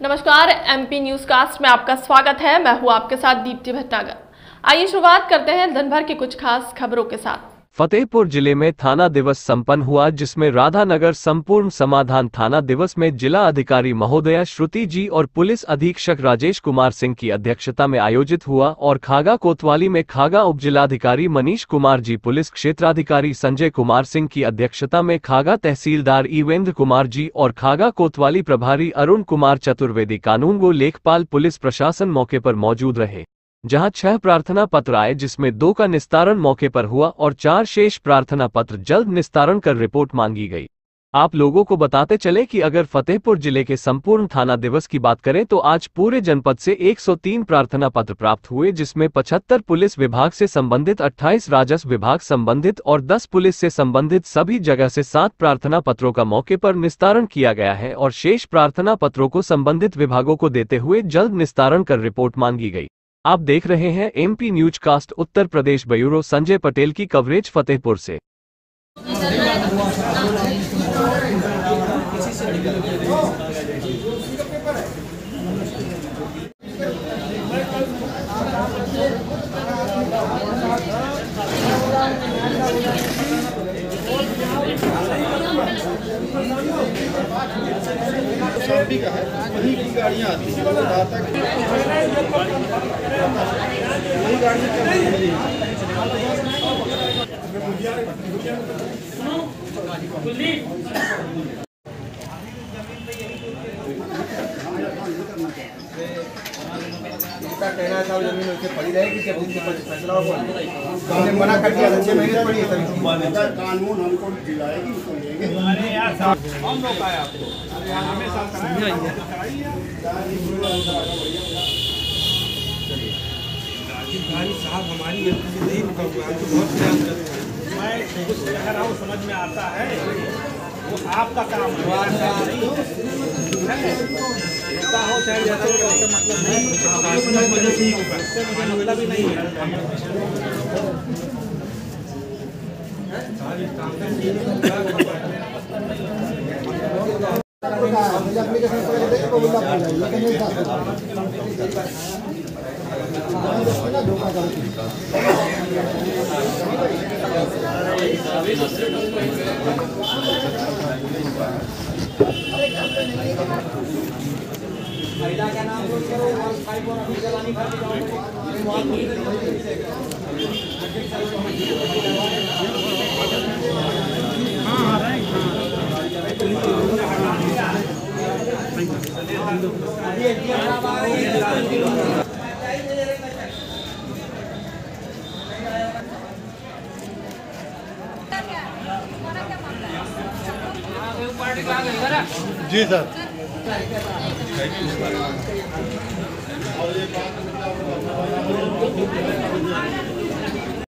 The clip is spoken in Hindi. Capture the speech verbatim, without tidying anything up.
नमस्कार, एमपी न्यूज कास्ट में आपका स्वागत है। मैं हूं आपके साथ दीप्ति भटनागर। आइए शुरुआत करते हैं दिन भर की कुछ खास खबरों के साथ। फतेहपुर जिले में थाना दिवस संपन्न हुआ, जिसमें राधानगर संपूर्ण समाधान थाना दिवस में जिला अधिकारी महोदया श्रुति जी और पुलिस अधीक्षक राजेश कुमार सिंह की अध्यक्षता में आयोजित हुआ और खागा कोतवाली में खागा उपजिलाधिकारी मनीष कुमार जी, पुलिस क्षेत्राधिकारी संजय कुमार सिंह की अध्यक्षता में खागा तहसीलदार ईवेंद्र कुमार जी और खागा कोतवाली प्रभारी अरुण कुमार चतुर्वेदी, कानून व लेखपाल पुलिस प्रशासन मौके पर मौजूद रहे। जहां छह प्रार्थना पत्र आए, जिसमें दो का निस्तारण मौके पर हुआ और चार शेष प्रार्थना पत्र जल्द निस्तारण कर रिपोर्ट मांगी गई। आप लोगों को बताते चले कि अगर फतेहपुर जिले के संपूर्ण थाना दिवस की बात करें तो आज पूरे जनपद से एक सौ तीन प्रार्थना पत्र प्राप्त हुए, जिसमें पचहत्तर पुलिस विभाग से संबंधित, अट्ठाईस राजस्व विभाग संबंधित और दस पुलिस से संबंधित सभी जगह से सात प्रार्थना पत्रों का मौके पर निस्तारण किया गया है और शेष प्रार्थना पत्रों को संबंधित विभागों को देते हुए जल्द निस्तारण कर रिपोर्ट मांगी गई। आप देख रहे हैं MP news cast Uttar Pradesh bureau. Sanjay Patel की कवरेज फतेहपुर से। शादी का है, वही की गाड़ियाँ आती हैं, वही गाड़ियाँ कहना था जमीन उससे पड़ी रहेगी, जब उसके फैसला होगा हमने मना कर दिया। छह महीने पड़ी है, कानून हमको दिलाएगी, उसको लेंगे। हम लोग आए आपको हमेशा राजीव साहब हमारी नहीं रुका हुआ है, तो बहुत प्रयास करते हैं। मैं कुछ कह रहा हूँ, समझ में आता है, वो आपका काम है, हो चाहे जैसा मतलब नहीं वजह से ही होगा, मुझे मतलब भी नहीं है। महिला का नाम करो, फाइव और अभी जलानी खा जी सर।